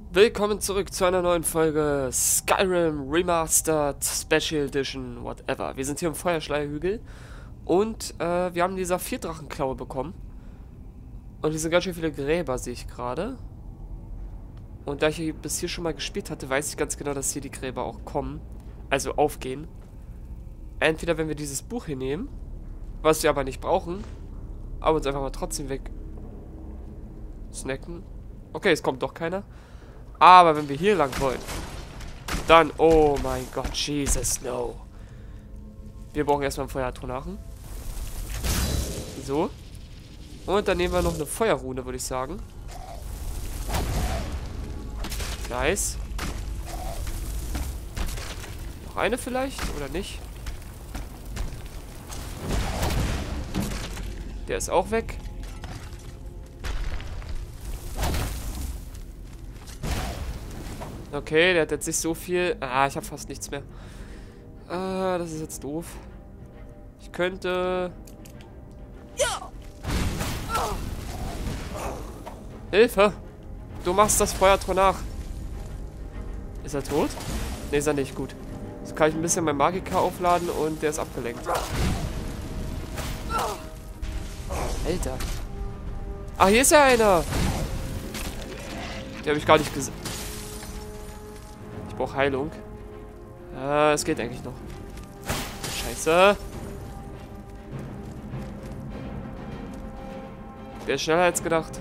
Willkommen zurück zu einer neuen Folge Skyrim Remastered Special Edition, whatever. Wir sind hier im Feuerschleierhügel und wir haben die Saphirdrachenklaue bekommen. Und hier sind ganz schön viele Gräber, sehe ich gerade. Und da ich hier bis hier schon mal gespielt hatte, weiß ich ganz genau, dass hier die Gräber auch kommen. Also aufgehen. Entweder wenn wir dieses Buch hier nehmen, was wir aber nicht brauchen, aber uns einfach mal trotzdem weg snacken. Okay, es kommt doch keiner. Aber wenn wir hier lang wollen, dann, oh mein Gott, Jesus, no. Wir brauchen erstmal einen Feuerdrachen. So. Und dann nehmen wir noch eine Feuerrune, würde ich sagen. Nice. Noch eine vielleicht, oder nicht? Der ist auch weg. Okay, der hat jetzt nicht so viel. Ah, ich habe fast nichts mehr. Ah, das ist jetzt doof. Ich könnte... Hilfe! Du machst das Feuertor nach. Ist er tot? Ne, ist er nicht. Gut. Jetzt kann ich ein bisschen mein Magika aufladen und der ist abgelenkt. Alter. Ach, hier ist ja einer. Den habe ich gar nicht gesehen. Ich brauche Heilung. Es geht eigentlich noch. Scheiße. Der ist schneller als gedacht.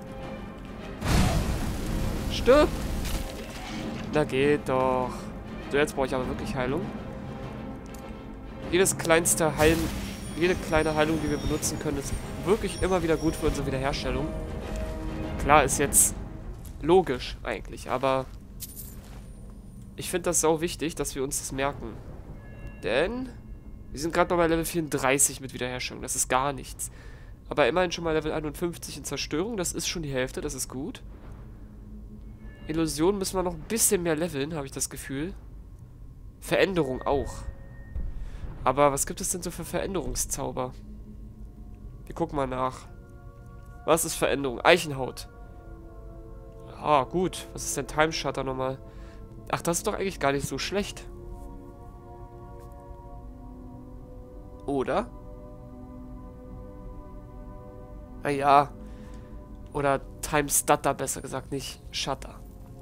Stirb! Na geht doch. So, jetzt brauche ich aber wirklich Heilung. Jede kleine Heilung, die wir benutzen können, ist wirklich immer wieder gut für unsere Wiederherstellung. Klar, ist jetzt logisch eigentlich, aber ich finde das sau wichtig, dass wir uns das merken. Denn wir sind gerade bei Level 34 mit Wiederherstellung. Das ist gar nichts. Aber immerhin schon mal Level 51 in Zerstörung. Das ist schon die Hälfte, das ist gut. Illusion müssen wir noch ein bisschen mehr leveln, habe ich das Gefühl. Veränderung auch. Aber was gibt es denn so für Veränderungszauber? Wir gucken mal nach. Was ist Veränderung? Eichenhaut. Ah, gut. Was ist denn Time Shutter nochmal? Ach, das ist doch eigentlich gar nicht so schlecht. Oder? Naja. Oder Time Stutter, besser gesagt, nicht Shutter.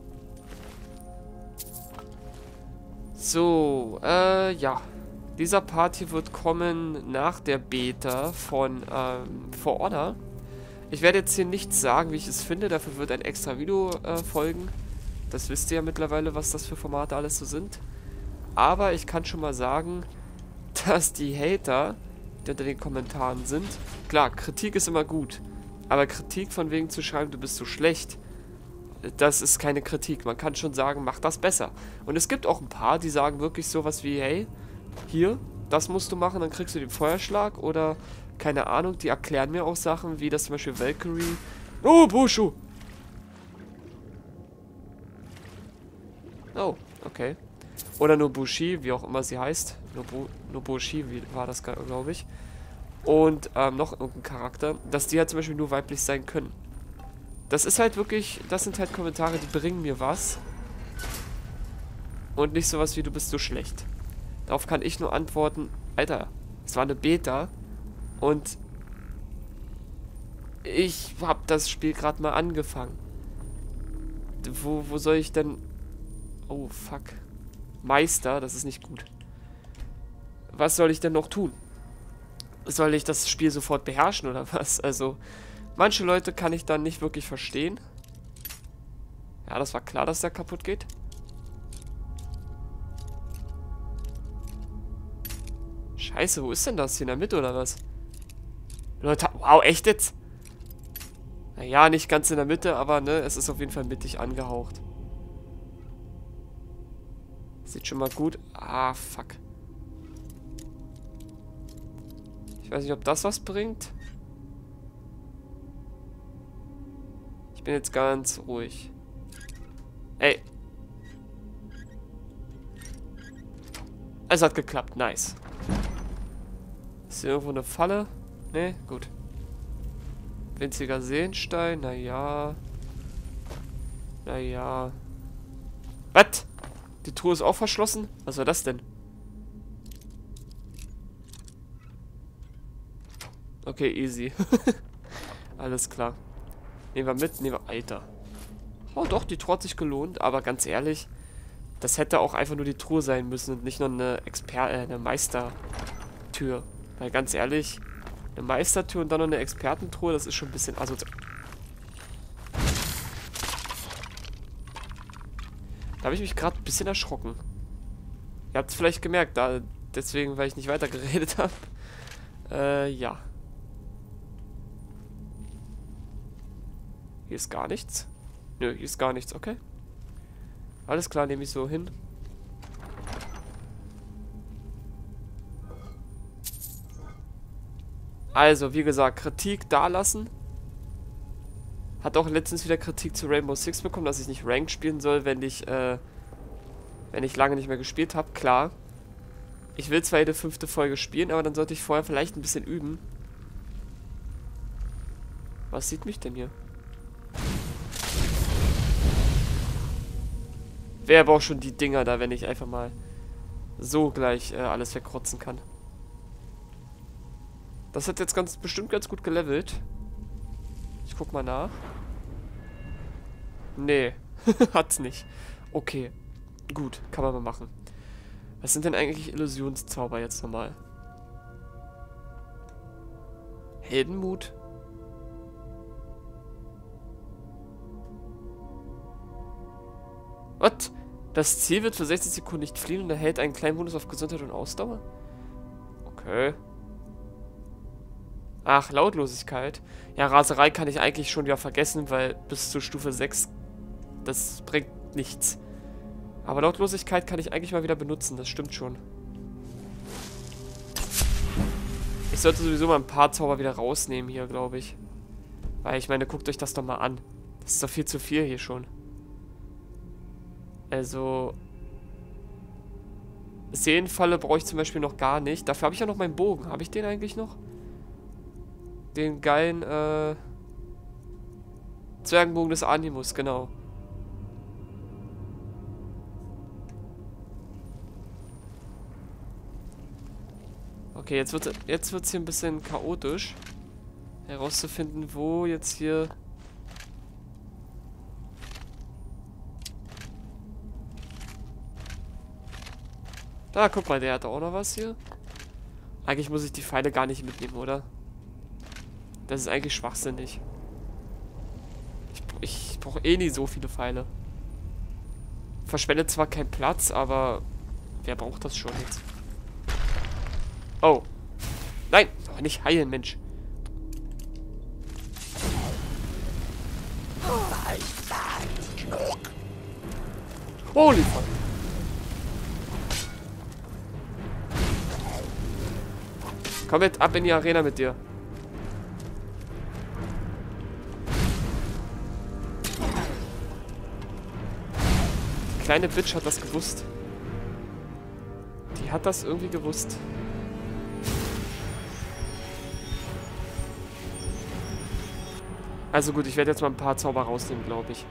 So, ja. Dieser Part hier wird kommen nach der Beta von For Honor. Ich werde jetzt hier nichts sagen, wie ich es finde. Dafür wird ein extra Video folgen. Das wisst ihr ja mittlerweile, was das für Formate alles so sind. Aber ich kann schon mal sagen, dass die Hater, die unter den Kommentaren sind, klar, Kritik ist immer gut. Aber Kritik von wegen zu schreiben, du bist so schlecht, das ist keine Kritik. Man kann schon sagen, mach das besser. Und es gibt auch ein paar, die sagen wirklich sowas wie, hey, hier, das musst du machen, dann kriegst du den Feuerschlag. Oder, keine Ahnung, die erklären mir auch Sachen, wie das zum Beispiel Valkyrie. Oh, Bushu! Oh, okay. Oder Nobushi, wie auch immer sie heißt. Nobushi war das, glaube ich. Und noch irgendein Charakter, dass die halt zum Beispiel nur weiblich sein können. Das ist halt wirklich, das sind halt Kommentare, die bringen mir was. Und nicht sowas wie, du bist so schlecht. Darauf kann ich nur antworten, Alter, es war eine Beta. Und ich habe das Spiel gerade mal angefangen. Wo soll ich denn... Oh, fuck. Meister, das ist nicht gut. Was soll ich denn noch tun? Soll ich das Spiel sofort beherrschen oder was? Also, manche Leute kann ich dann nicht wirklich verstehen. Ja, das war klar, dass der kaputt geht. Scheiße, wo ist denn das? Hier in der Mitte oder was? Leute, wow, echt jetzt? Naja, nicht ganz in der Mitte, aber ne, es ist auf jeden Fall mittig angehaucht. Sieht schon mal gut. Ah, fuck. Ich weiß nicht, ob das was bringt. Ich bin jetzt ganz ruhig. Ey. Es hat geklappt. Nice. Ist hier irgendwo eine Falle? Ne, gut. Winziger Seenstein. Naja. Naja. Was? Die Truhe ist auch verschlossen? Was war das denn? Okay, easy. Alles klar. Nehmen wir mit, nehmen wir... Alter. Oh doch, die Truhe hat sich gelohnt, aber ganz ehrlich, das hätte auch einfach nur die Truhe sein müssen und nicht nur eine eine Meistertür. Weil ganz ehrlich, eine Meistertür und dann noch eine Expertentruhe, das ist schon ein bisschen asozial. Da habe ich mich gerade ein bisschen erschrocken. Ihr habt es vielleicht gemerkt, deswegen, weil ich nicht weiter geredet habe. Ja. Hier ist gar nichts. Nö, hier ist gar nichts, okay. Alles klar, nehme ich so hin. Also, wie gesagt, Kritik dalassen. Hat auch letztens wieder Kritik zu Rainbow Six bekommen, dass ich nicht Ranked spielen soll, wenn ich lange nicht mehr gespielt habe. Klar. Ich will zwar jede 5. Folge spielen, aber dann sollte ich vorher vielleicht ein bisschen üben. Was sieht mich denn hier? Wer braucht schon die Dinger da, wenn ich einfach mal so gleich alles wegrotzen kann? Das hat jetzt bestimmt ganz gut gelevelt. Ich guck mal nach. Nee, hat's nicht. Okay, gut, kann man mal machen. Was sind denn eigentlich Illusionszauber jetzt nochmal? Heldenmut? Was? Das Ziel wird für 60 Sekunden nicht fliehen und erhält einen kleinen Bonus auf Gesundheit und Ausdauer? Okay. Ach, Lautlosigkeit. Ja, Raserei kann ich eigentlich schon wieder vergessen, weil bis zur Stufe 6, das bringt nichts. Aber Lautlosigkeit kann ich eigentlich mal wieder benutzen, das stimmt schon. Ich sollte sowieso mal ein paar Zauber wieder rausnehmen hier, glaube ich. Weil ich meine, guckt euch das doch mal an. Das ist doch viel zu viel hier schon. Also... Seelenfalle brauche ich zum Beispiel noch gar nicht. Dafür habe ich ja noch meinen Bogen. Habe ich den eigentlich noch? Den geilen, Zwergenbogen des Animus, genau. Okay, jetzt wird's hier ein bisschen chaotisch. Herauszufinden, wo jetzt hier... Da, guck mal, der hat auch noch was hier. Eigentlich muss ich die Pfeile gar nicht mitnehmen, oder? Das ist eigentlich schwachsinnig. Ich brauche eh nie so viele Pfeile. Verschwendet zwar keinen Platz, aber wer braucht das schon jetzt? Oh. Nein, doch nicht heilen, Mensch. Holy fuck. Komm mit, ab in die Arena mit dir. Die kleine Bitch hat das gewusst. Die hat das irgendwie gewusst. Also gut, ich werde jetzt mal ein paar Zauber rausnehmen, glaube ich.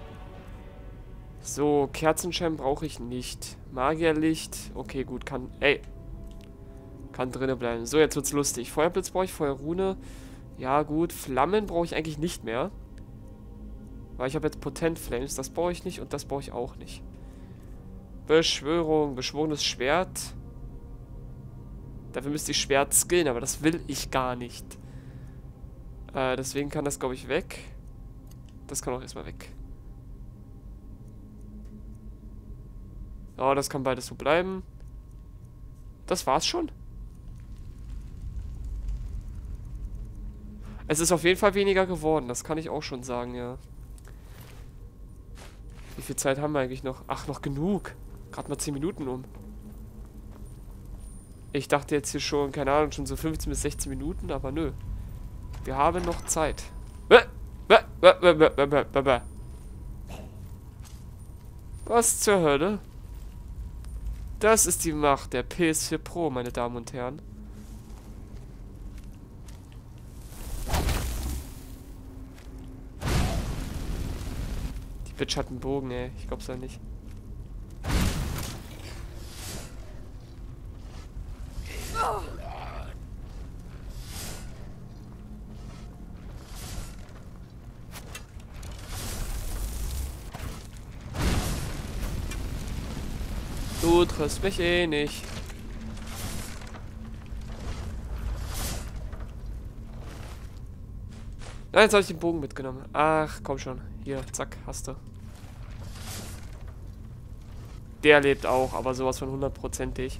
So, Kerzenschein brauche ich nicht. Magierlicht. Okay, gut, kann... Ey. Kann drinnen bleiben. So, jetzt wird's lustig. Feuerblitz brauche ich, Feuerrune. Ja, gut. Flammen brauche ich eigentlich nicht mehr. Weil ich habe jetzt Potent Flames. Das brauche ich nicht und das brauche ich auch nicht. Beschwörung. Beschworenes Schwert. Dafür müsste ich Schwert skillen, aber das will ich gar nicht. Deswegen kann das, glaube ich, weg. Das kann auch erstmal weg. Oh, das kann beides so bleiben. Das war's schon. Es ist auf jeden Fall weniger geworden, das kann ich auch schon sagen, ja. Wie viel Zeit haben wir eigentlich noch? Ach, noch genug. Gerade mal 10 Minuten um. Ich dachte jetzt hier schon, keine Ahnung, schon so 15 bis 16 Minuten, aber nö. Wir haben noch Zeit. Was zur Hölle? Das ist die Macht der PS4 Pro, meine Damen und Herren. Die Bitch hat einen Bogen, ey. Ich glaub's ja nicht. Du triffst mich eh nicht. Nein, jetzt habe ich den Bogen mitgenommen. Ach, komm schon. Hier, zack, hast du. Der lebt auch, aber sowas von 100%ig.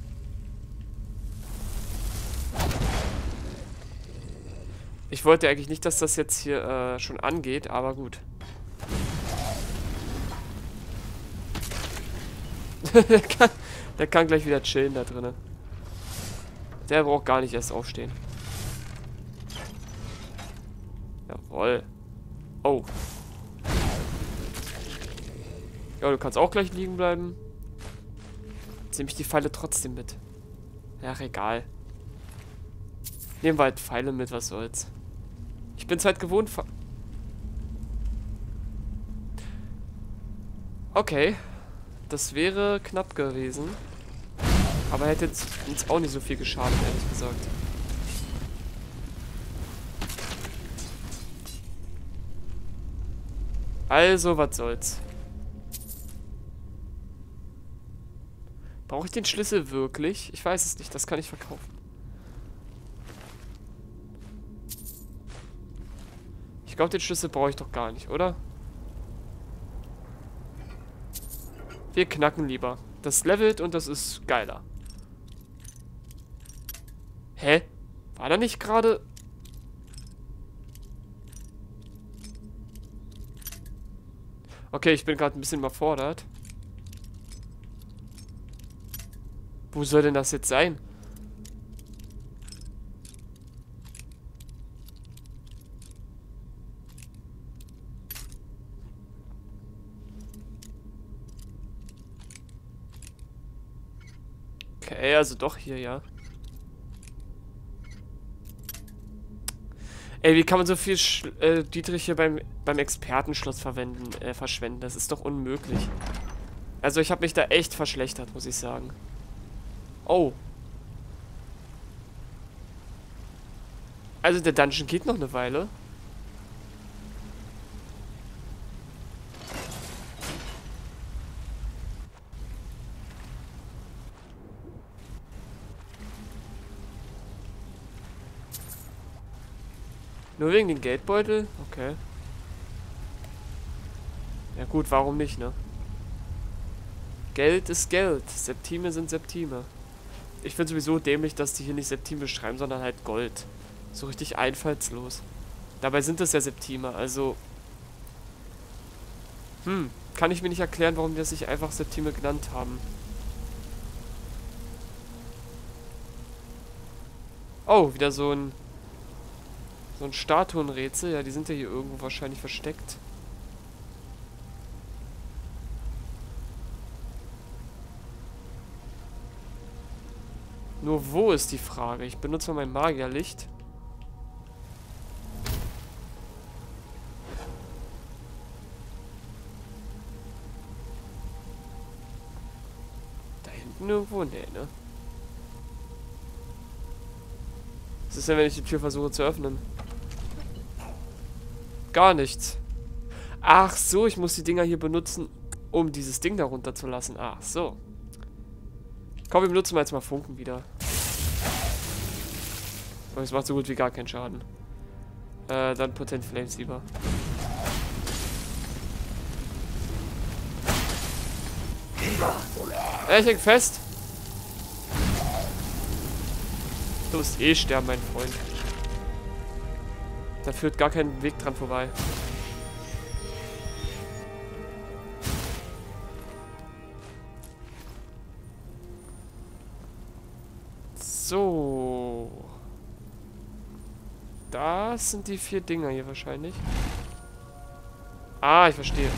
Ich wollte eigentlich nicht, dass das jetzt hier schon angeht, aber gut. der kann gleich wieder chillen da drinnen. Der braucht gar nicht erst aufstehen. Jawohl. Oh. Ja, du kannst auch gleich liegen bleiben. Jetzt nehme ich die Pfeile trotzdem mit. Ach, egal. Nehmen wir halt Pfeile mit, was soll's. Ich bin's halt gewohnt. Okay. Das wäre knapp gewesen. Aber hätte jetzt uns auch nicht so viel geschadet, ehrlich gesagt. Also, was soll's. Brauche ich den Schlüssel wirklich? Ich weiß es nicht, das kann ich verkaufen. Ich glaube, den Schlüssel brauche ich doch gar nicht, oder? Wir knacken lieber. Das levelt und das ist geiler. Hä? War da nicht gerade... Okay, ich bin gerade ein bisschen überfordert. Wo soll denn das jetzt sein? Okay, also doch hier, ja. Ey, wie kann man so viel Dietrich hier beim Expertenschloss verschwenden? Das ist doch unmöglich. Also ich habe mich da echt verschlechtert, muss ich sagen. Oh. Also der Dungeon geht noch eine Weile. Nur wegen den Geldbeutel? Okay. Ja gut, warum nicht, ne? Geld ist Geld. Septime sind Septime. Ich finde sowieso dämlich, dass die hier nicht Septime schreiben, sondern halt Gold. So richtig einfallslos. Dabei sind es ja Septime, also... kann ich mir nicht erklären, warum die das nicht einfach Septime genannt haben. Oh, wieder so ein Statuenrätsel. Ja, die sind ja hier irgendwo wahrscheinlich versteckt. Nur wo ist die Frage? Ich benutze mal mein Magierlicht. Da hinten irgendwo? Nee, ne? Was ist denn, wenn ich die Tür versuche zu öffnen? Gar nichts. Ach so, ich muss die Dinger hier benutzen, um dieses Ding da runterzulassen. Ach so. Komm, wir benutzen mal jetzt mal Funken wieder. Und es macht so gut wie gar keinen Schaden. Dann Potent Flames lieber. Ich häng fest. Du musst eh sterben, mein Freund. Da führt gar kein Weg dran vorbei. So. Das sind die 4 Dinger hier wahrscheinlich. Ah, ich verstehe.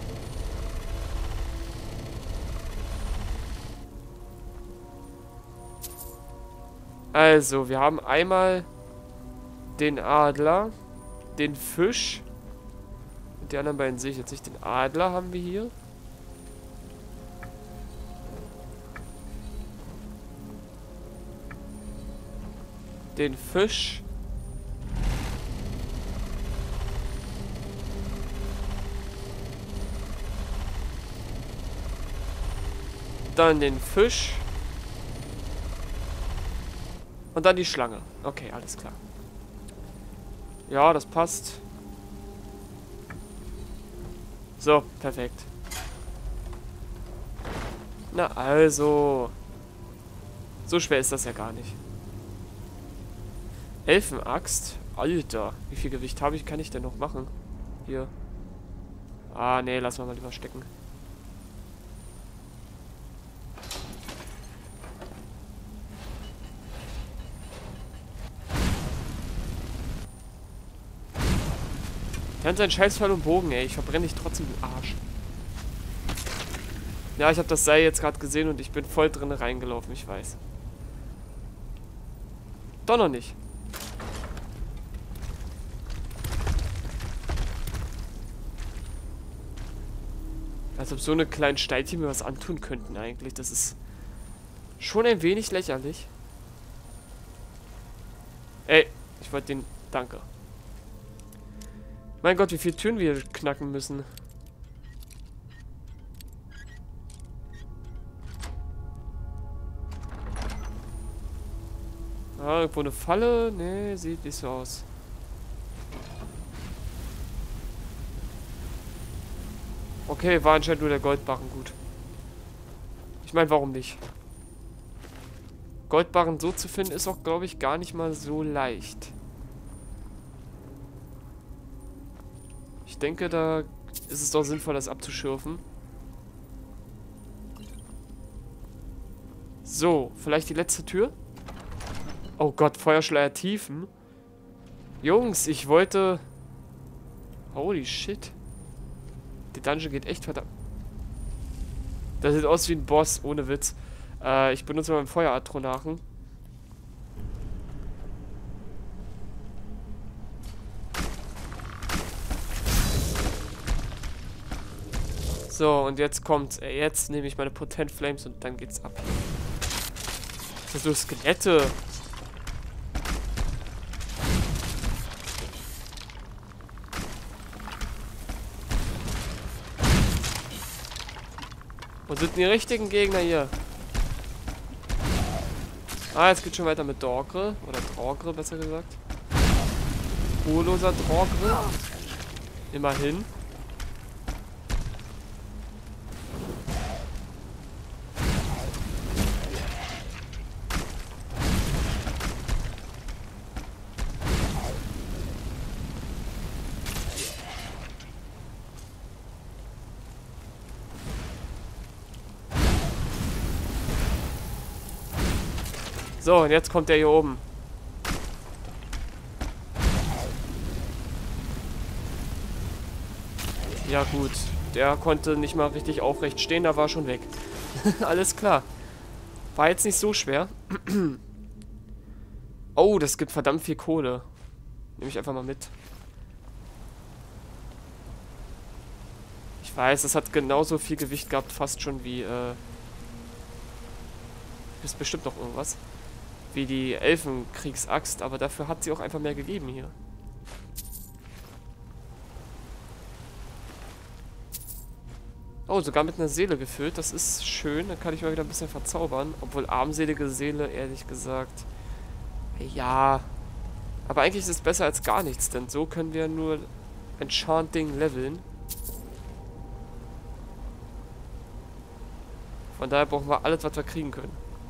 Also, wir haben einmal den Adler, den Fisch, Die anderen beiden sehe ich jetzt nicht. Den Adler haben wir hier. Den Fisch. Dann den Fisch. Und dann die Schlange. Okay, alles klar. Ja, das passt. So, perfekt. Na also. So schwer ist das ja gar nicht. Elfenaxt? Alter, wie viel Gewicht habe ich? Kann ich denn noch machen? Hier. Ah, nee, lassen wir mal lieber stecken. Der hat seinen scheiß Pfeil und Bogen, ey. Ich verbrenne dich trotzdem, du Arsch. Ja, ich habe das Seil jetzt gerade gesehen und ich bin voll drin reingelaufen, ich weiß. Doch noch nicht. Als ob so eine kleinen Steinchen mir was antun könnten eigentlich. Das ist schon ein wenig lächerlich. Ey, ich wollte den... Danke. Mein Gott, wie viele Türen wir knacken müssen. Ah, irgendwo eine Falle? Nee, sieht nicht so aus. Okay, war anscheinend nur der Goldbarren gut. Ich meine, warum nicht? Goldbarren so zu finden, ist auch, glaube ich, gar nicht mal so leicht. Ich denke, da ist es doch sinnvoll, das abzuschürfen. So, vielleicht die letzte Tür? Oh Gott, Feuerschleier Tiefen. Jungs, ich wollte... Holy shit. Die Dungeon geht echt verdammt... Das sieht aus wie ein Boss, ohne Witz. Ich benutze mal einen Feueratronarchen. So, und jetzt kommt... Jetzt nehme ich meine Potent Flames und dann geht's ab. Das sind so Skelette. Wo sind denn die richtigen Gegner hier? Ah, jetzt geht's schon weiter mit Dorgre. Oder Drogre, besser gesagt. Spurloser Drogre. Immerhin. So, und jetzt kommt der hier oben. Ja gut, der konnte nicht mal richtig aufrecht stehen, da war schon weg. Alles klar. War jetzt nicht so schwer. Oh, das gibt verdammt viel Kohle. Nehme ich einfach mal mit. Ich weiß, das hat genauso viel Gewicht gehabt, fast schon wie, ist bestimmt noch irgendwas. Wie die Elfenkriegsaxt, aber dafür hat sie auch einfach mehr gegeben hier. Oh, sogar mit einer Seele gefüllt. Das ist schön. Dann kann ich mal wieder ein bisschen verzaubern. Obwohl armselige Seele, ehrlich gesagt. Ja. Aber eigentlich ist es besser als gar nichts, denn so können wir nur Enchanting leveln. Von daher brauchen wir alles, was wir kriegen können.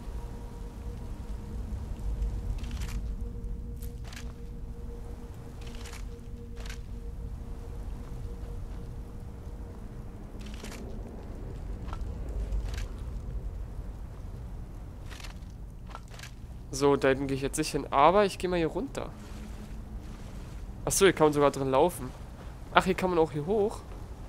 So, da hinten gehe ich jetzt nicht hin, aber ich gehe mal hier runter. Achso, hier kann man sogar drin laufen. Ach, hier kann man auch hier hoch.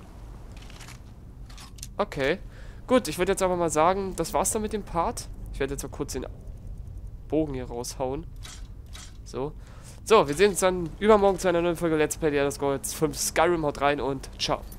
Okay. Gut, ich würde jetzt aber mal sagen, das war's dann mit dem Part. Ich werde jetzt mal kurz den Bogen hier raushauen. So. So, wir sehen uns dann übermorgen zu einer neuen Folge Let's Play The Elder Scrolls 5 Skyrim. Haut rein und ciao.